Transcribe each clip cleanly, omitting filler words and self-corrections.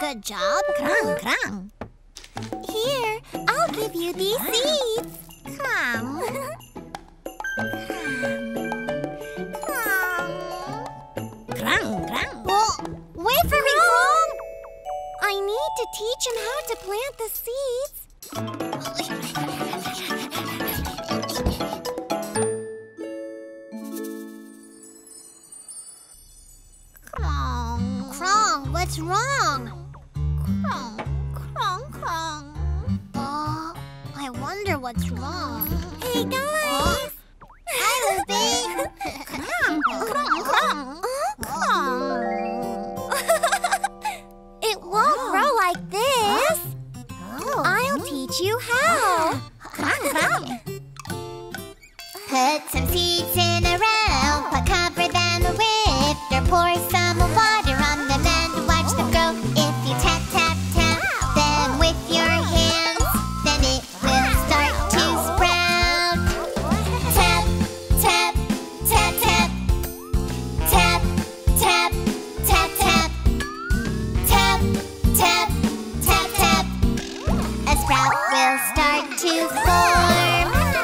Good job, Crong, Crong. Here, I'll give you these seeds. Crong. Crong, Crong. Oh, wait for me, Crong. I need to teach him how to plant the seeds. Crong. Crong, what's wrong? Crong, Crong, Crong. Oh, I wonder what's wrong. Hey, guys! Hi, Loopy! Crong, Crong, Crong. Crong. It won't grow like this. I'll teach you how. Crong, Crong. Put some seeds in a row, but cover them with or pour some water on them and watch them grow. If you tap, tap, tap them with your hands, then it will start to sprout. Tap, tap, tap, tap. Tap, tap, tap, tap. Tap, tap, tap, tap. A sprout will start to form.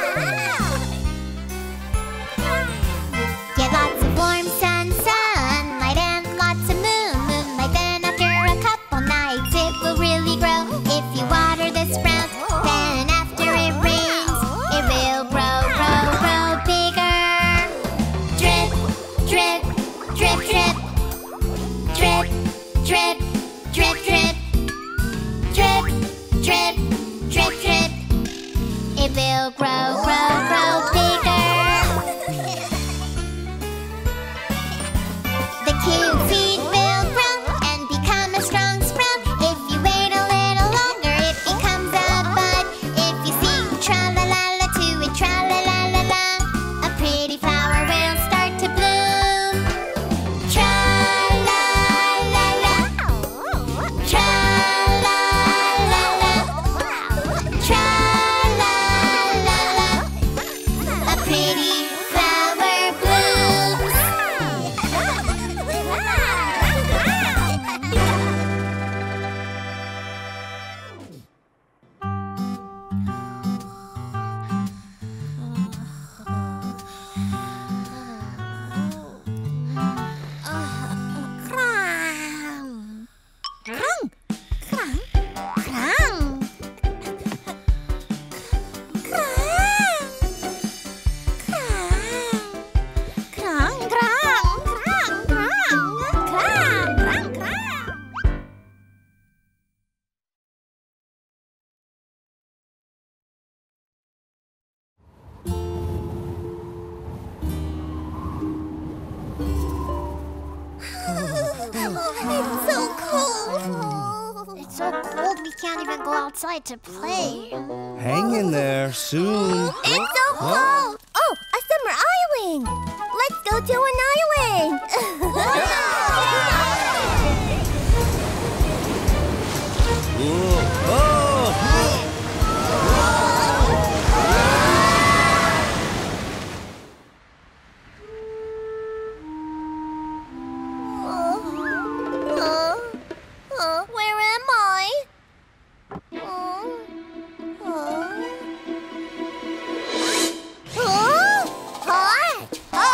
Get lots of warm sun, sunlight, and lots of moonlight. Then after a couple nights, it will really grow. If you water the sprout, then after it rains, it will grow, grow, grow bigger. Drip, drip, drip, drip. Drip, drip, drip, drip. Drip, drip, drip, drip. It will grow, grow, grow bigger. The cute seed will grow and become a strong sprout. If you wait a little longer, it becomes a bud. If you sing tra-la-la-la to it, tra-la-la-la-la, a pretty flower will start to bloom. Tra-la-la-la, tra-la-la-la, tra-la-la-la, a pretty flower blooms. Crong. Crong, Crong. Crong, Crong, Crong, Crong, Crong, Crong, Crong. It's so cold. It's so cold we can't even go outside to play. Hang in there, soon. It's so cold. Oh, a summer island. Let's go to an island. Where am I? Hot!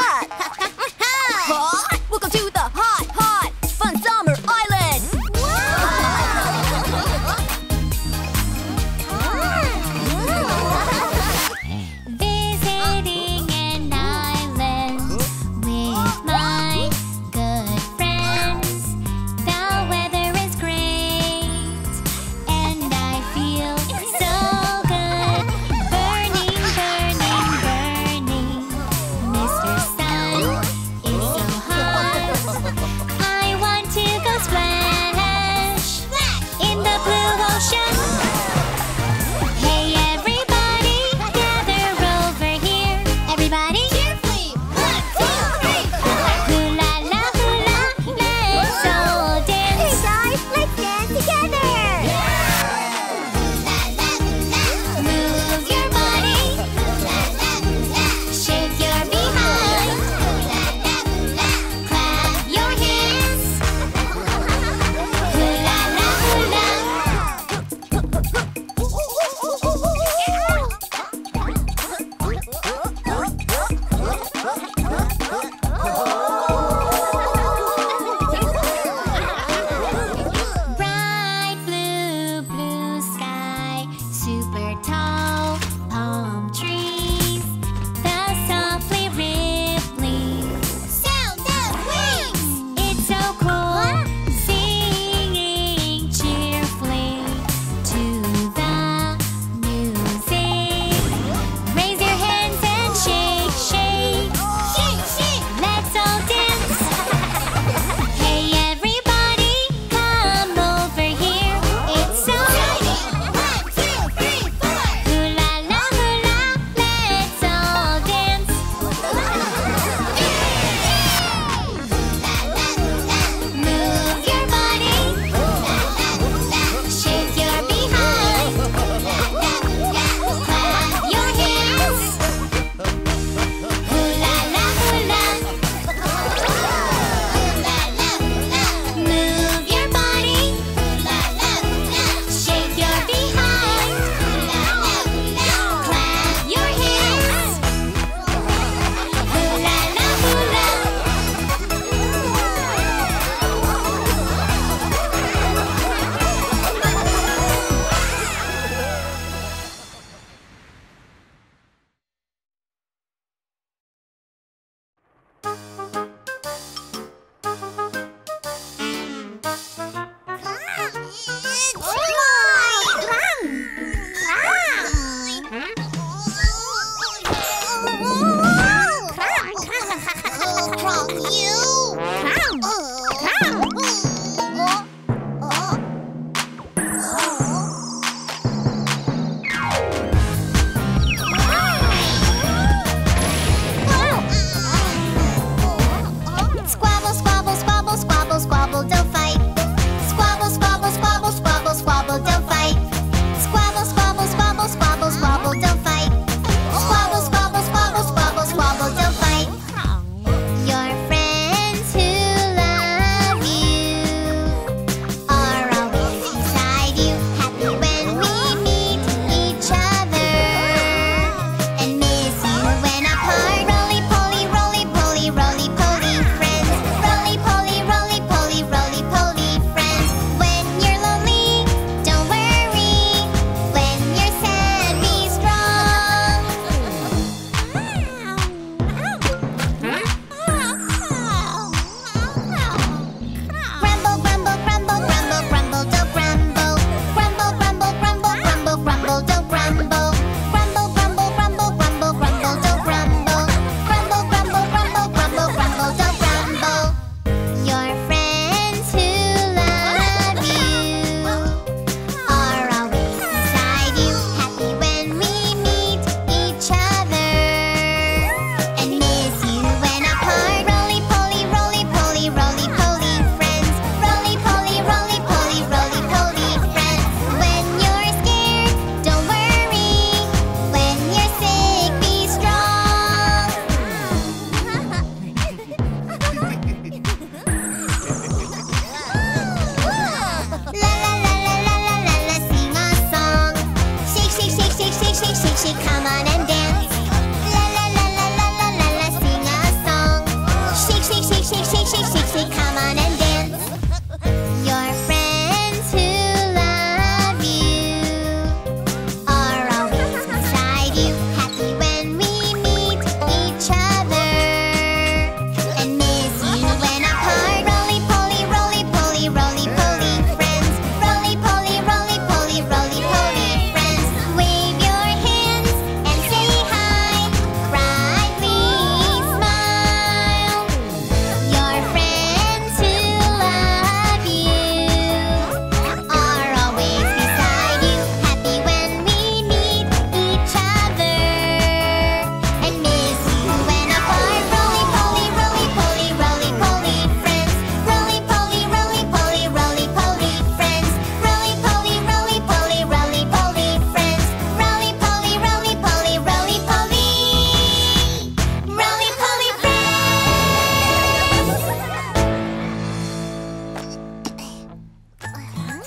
Welcome to the hot, hot, fun summer island. Visiting an island with my good friends. The weather is great.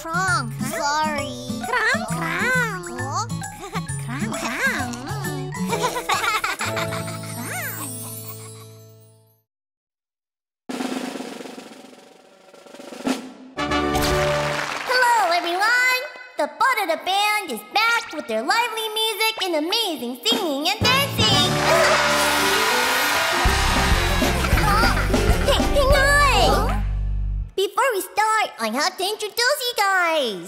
Crong, sorry. Crong, crong. Oh? Crong, crong. Hello, everyone! The Pororo band is back with their lively music and amazing singing and dancing. Hey, hang on! Before we start, I have to introduce you guys.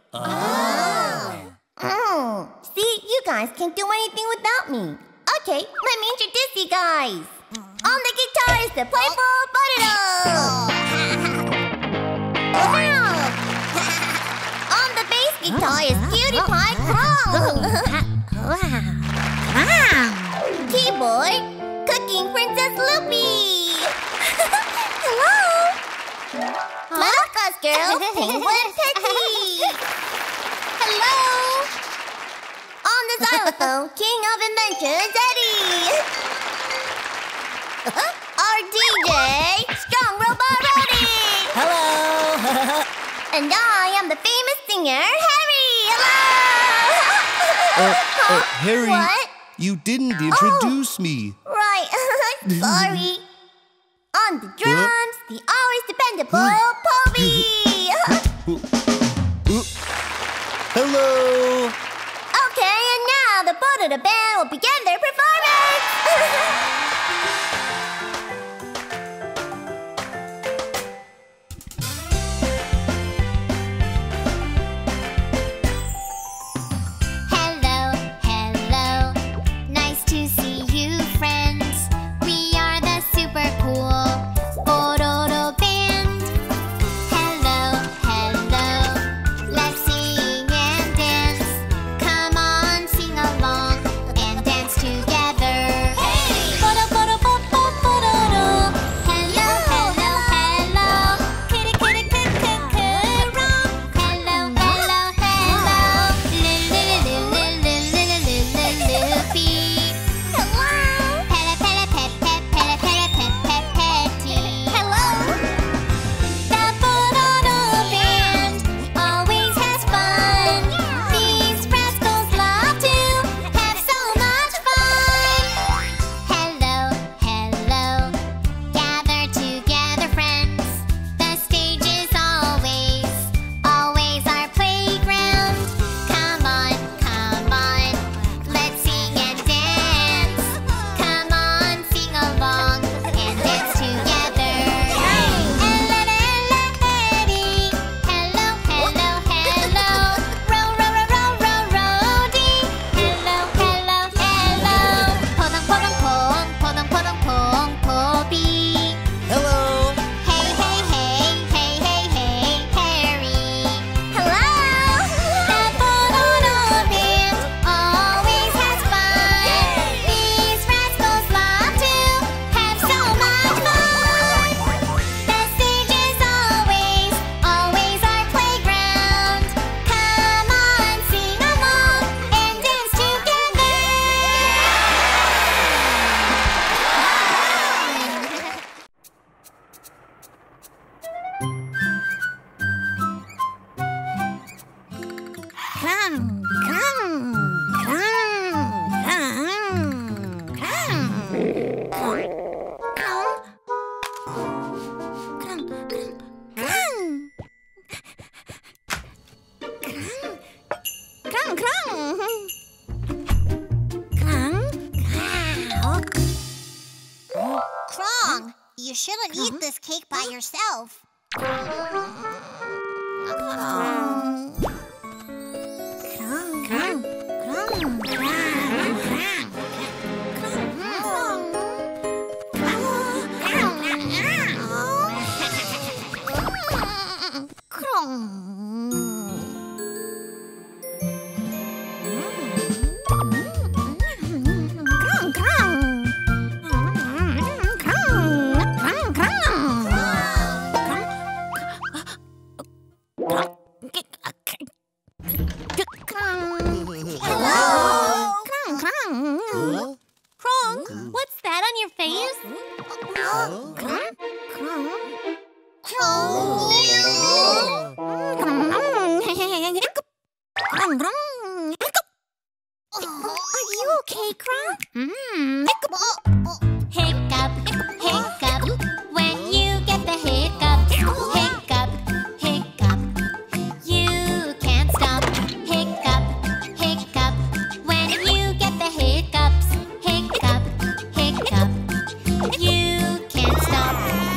See, you guys can't do anything without me. Okay, let me introduce you guys. On the guitar is the playful Pororo. On the bass guitar is Cutie Pie Crong. Keyboard, Cooking Princess Loopy. Hello. Maracas girl, Penguin Petty. Hello. On the xylophone, King of Inventions, Eddie. Our DJ, Strong Robot Roddy. Hello. And I am the famous singer, Harry. Hello. Harry, What? you didn't introduce me. Right. Sorry. On the drums, the always dependable Poby. Hello. Okay, and now the Pororo band will begin their performance. Hello, hello. Nice to see you, friends. We are the super cool Pororo band. Hello, hello. Let's sing and dance. Come on, sing along and dance together. Hey! Pororo. Hello, hello, hello. Kitty, kitty, kitty, kitty, wrong. Hello, hello, hello. Loopy. Hello. Pet, petty. Hello. The Pororo band always has fun. These rascals love to have so much fun. Hello, hello. Gather together, friends. The stage is always our playground. Come on, let's sing and dance. Come on, sing along and dance together. Hello, hello, hello. Row, roadie. Hello. 포동, 포비. Hello. Hey, Harry. Hello. The Pororo band always has fun. These rascals love to have so much fun. The stage is always our playground. Come on, sing along and dance together. Crong, crong, crong, crong, crong. Crong, crong, crong. Crong, crong. Crong, crong. Crong, you shouldn't eat this cake by yourself. Crong, what's that on your face? Hey, Crong. Hiccup, hiccup, when you get the hiccups. Hiccup, hiccup, you can't stop. Hiccup, hiccup, when you get the hiccups. Hiccup, hiccup, you can't stop.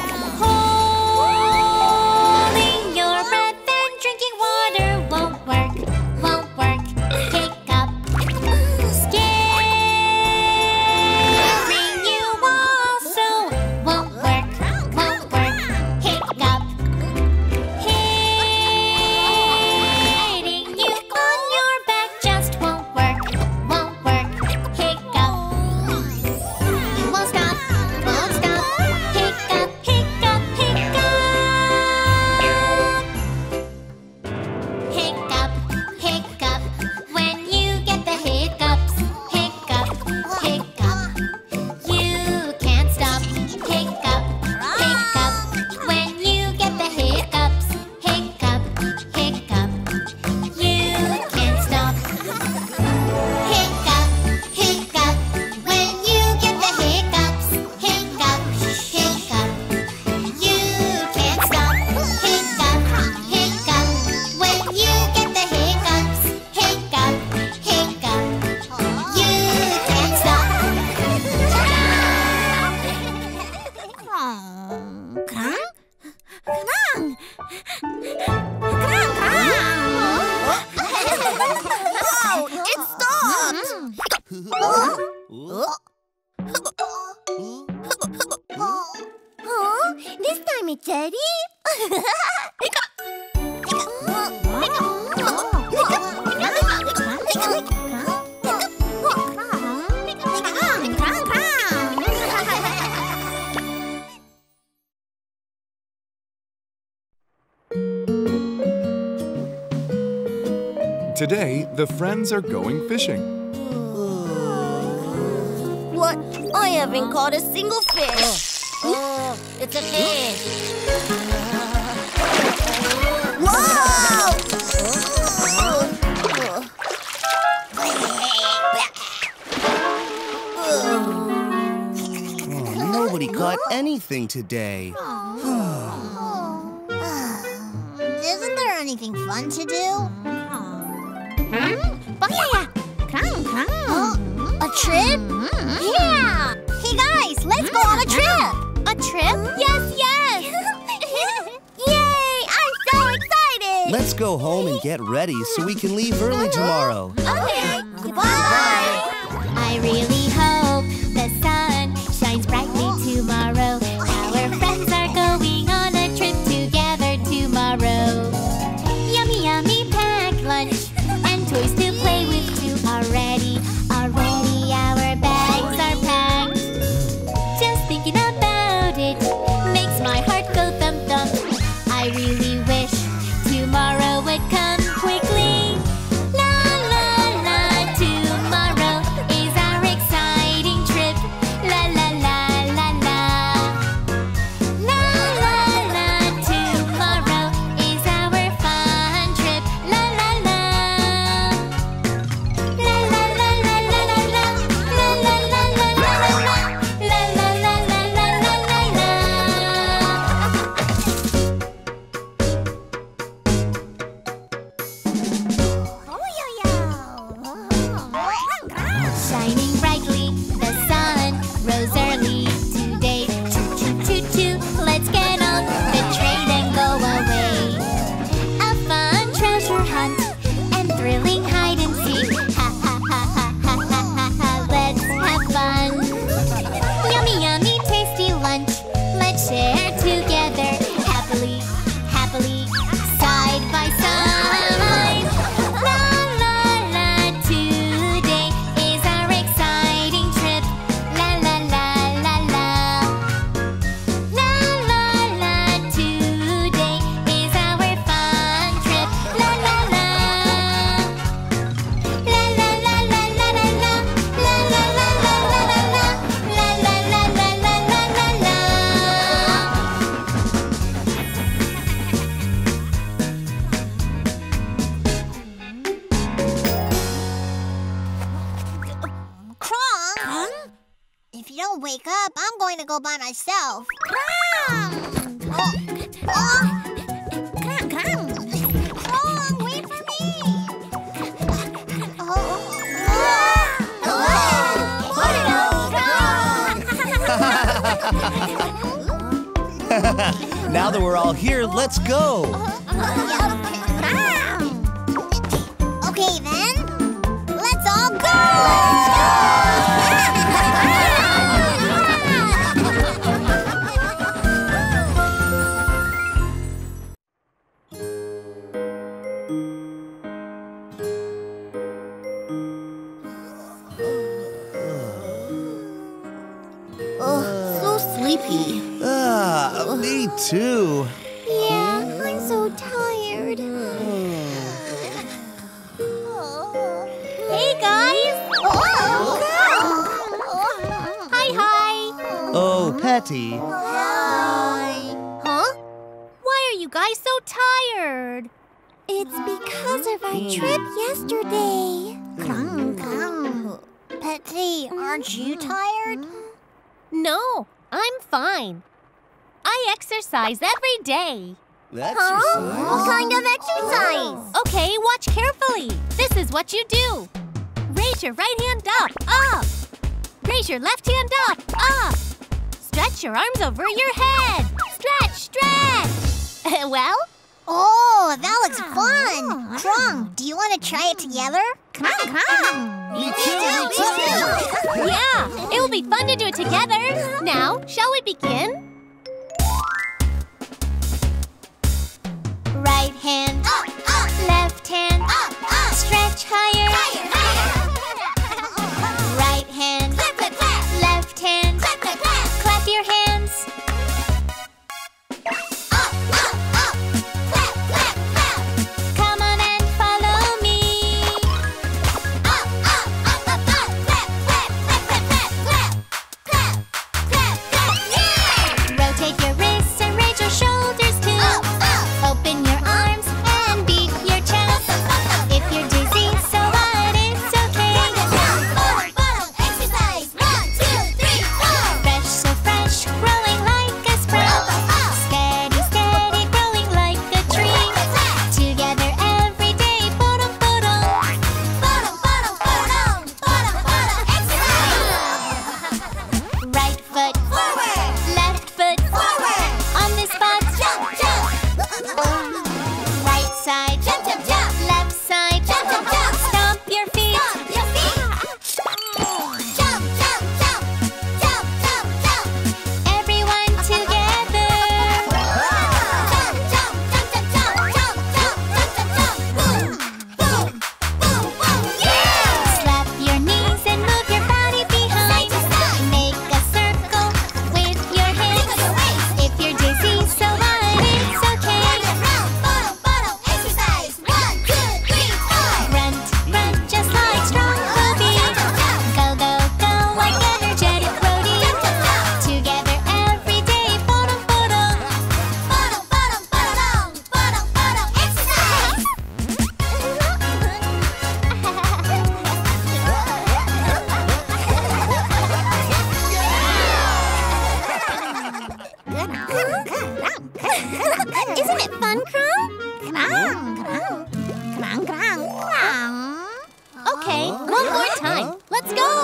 Holding your breath and drinking water won't work, won't work. Hiccup, scaring you also won't work, won't work. Hiccup, hitting you on your back just won't work, won't work. Hiccup, won't stop, won't stop. Hiccup, hiccup, hiccup. Hiccup, hiccup, when you get the hiccups. Hiccup, hiccup, you can't stop. Hiccup, hiccup, when you get the hiccups. Hiccup, hiccup, you can't stop. Hiccup, hiccup, when you get the hiccups. Hiccup, hiccup, you can't stop. Hiccup, hiccup, when you get the hiccups. Hiccup, hiccup, you can't stop. Crong? Crong! Crong, Oh, it stopped! Huh? This time it's ready? Today, the friends are going fishing. What? I haven't caught a single fish. It's a fish. Whoa! Nobody caught anything today. Isn't there anything fun to do? Crong, Crong. A trip? Yeah! Hey guys, let's go on a trip! A trip? Yes, yes! Yay! I'm so excited! Let's go home and get ready so we can leave early tomorrow. Okay, goodbye! I really hope the sun shines brightly tomorrow. Our friends are going on a trip together tomorrow. Yummy, yummy packed lunch and toys to play with too. Already our bags are packed. Just thinking about it makes my heart go thump thump. I really wish tomorrow would come quickly. La la la, tomorrow is our exciting Don't wake up. I'm going to go by myself. Crong! Crong, crong! Crong, wait for me. Now that we're all here, let's go. Okay, then. Let's all go! So sleepy. Me too. Yeah, I'm so tired. Hey, guys! Hi! Oh, Patty. Hi. Huh? Why are you guys so tired? It's because of our trip yesterday. Petty, aren't you tired? No, I'm fine. I exercise every day. Exercise? What kind of exercise? Okay, watch carefully. This is what you do. Raise your right hand up. Raise your left hand up. Stretch your arms over your head. Stretch. Well? Oh, that looks fun. Crong, do you want to try it together? Me too. Yeah, it will be fun to do it together. Now, shall we begin? Right hand, left hand, stretch higher. Right hand, left hand, clap your hands. Come on and follow me. Rotate your wrists and raise your shoulders too. Open your arms and beat your chest. If you're dizzy, so what? It's okay. Exercise. 1, 2, 3, 4. Fresh, so fresh, growing like a sprout. Steady, steady, growing like a tree. Together every day. Bottom, bottom. Exercise. Right foot forward. Left foot forward. On the spot. Jump, jump. Right side. Jump, jump, jump. Left side. Jump, jump, jump. Stomp your feet. Stomp your feet. Jump, jump, jump. Jump, jump, jump. Everyone together. Jump, jump, jump, jump, jump. Jump, jump, jump, jump, jump. Boom, boom, boom, boom. Yeah! Slap your knees and move your body behind. Make a circle with your hands. If you're dizzy, so what? It's okay. Exercise. 1, 2, 3, 4. Run, run, just like strong Loopy. Go, go, go like energetic roadie. Together every day. Bottom, bottom. Exercise. Isn't it fun, Crong? Okay, one more time. Let's go!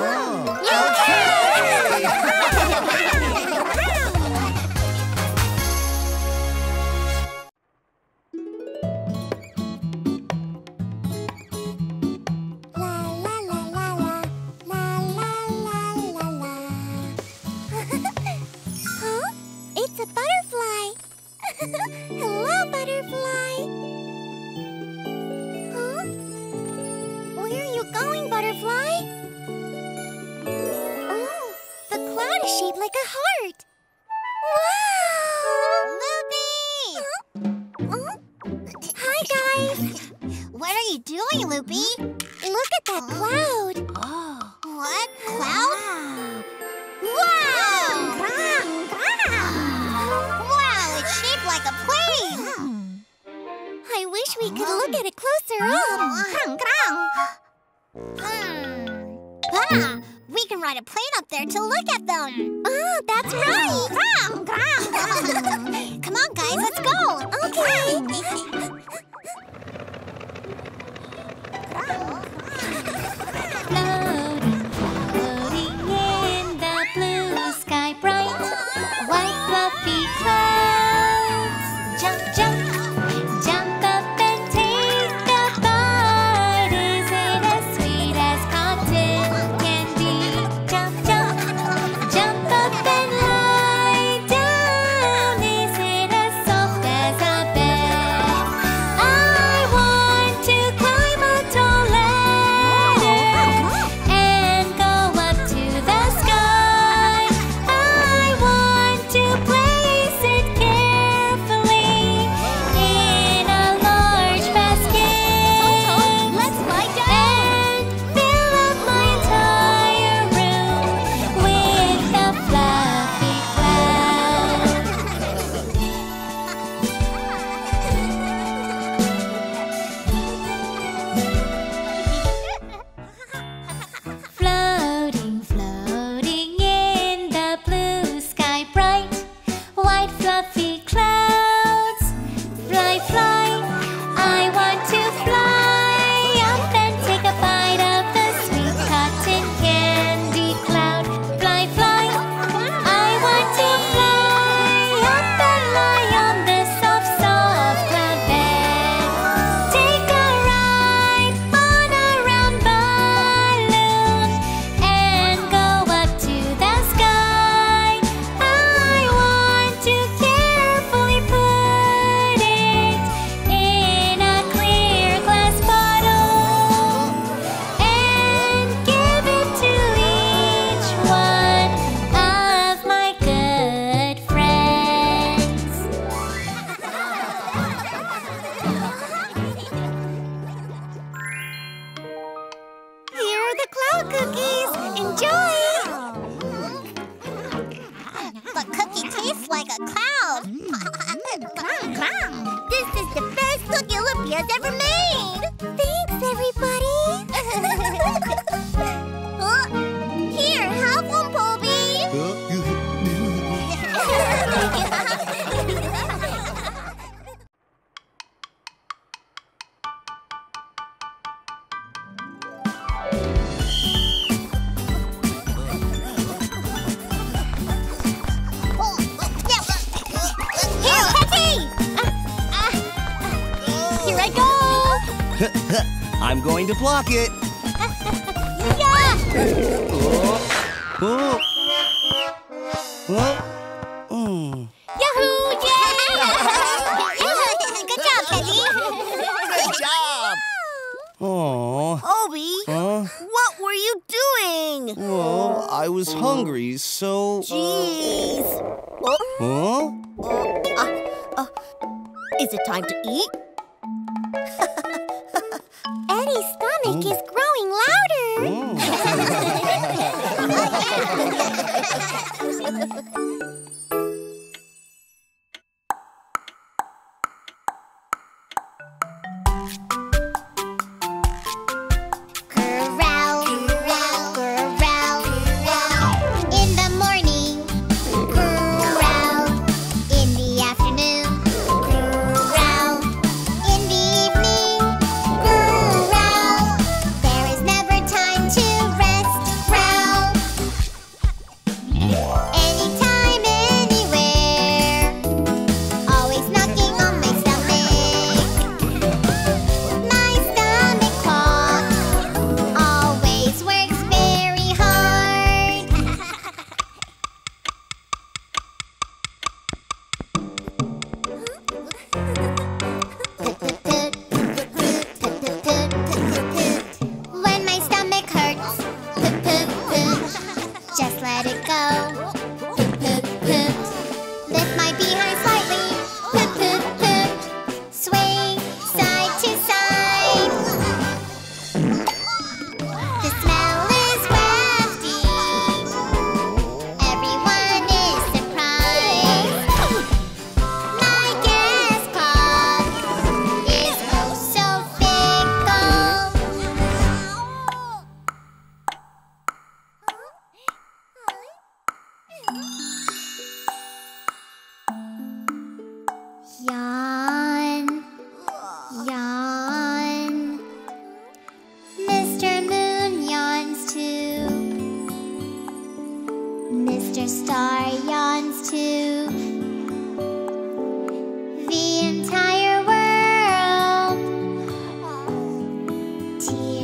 Huh? It's a butterfly. Hello, butterfly. Huh? Where are you going, butterfly? Oh, the cloud is shaped like a heart. Wow! Loopy! Huh? Hi, guys. What are you doing, Loopy? Look at that cloud. What? Cloud? Wow! Wow, it's shaped like a plane. I wish we could look at it closer up. We we can ride a plane up there to look at them. Oh, that's right. Come on, guys, let's go. Okay. Floating in the blue sky bright, white fluffy clouds. Jump, jump, jump up and take a bite. Is it as sweet as cotton candy? Jump, jump, jump up and lie down. Is it as soft as a bed? I want to climb a tall ladder and go up to the sky. I want to place it carefully in a large basket. Let's fly down. And fill up my entire room with the fluffy clouds. Floating, floating in the blue sky bright, white fluffy clouds. Fly, fly, I want to fly up and take a bite of the sweet cotton candy cloud. Fly, fly, I want to fly up and lie on this soft, soft cloud bed. Take a ride on a round balloon and go up to the sky. I want to carefully put it in a clear glass bottle and give it to each one of my good friends. Here are the cloud cookies. Enjoy. The cookie tastes like a cloud. This is the best cookie Loopy has ever made. Thanks, everybody. Here, have one, Poby. Here, Petty! Here I go! I'm going to block it. Oh. Oh. Mm. Yahoo! Good job, Petty. Good job. Oh. Poby, what were you doing? Well, I was hungry, so. Jeez. Huh? Is it time to eat? Eddie's stomach is growing louder. Corral, corral, corral, corral. In the morning, corral. In the afternoon, corral. In the evening,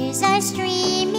tears are streaming.